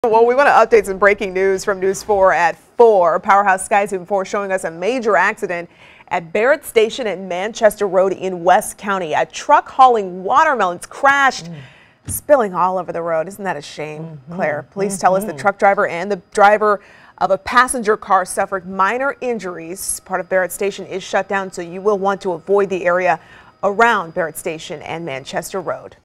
Well, we want to update some breaking news from News 4 at 4. Powerhouse Sky Zoom 4 showing us a major accident at Barrett Station at Manchester Road in West County. A truck hauling watermelons crashed, spilling all over the road. Isn't that a shame, Claire? Police tell us the truck driver and the driver of a passenger car suffered minor injuries. Part of Barrett Station is shut down, so you will want to avoid the area around Barrett Station and Manchester Road.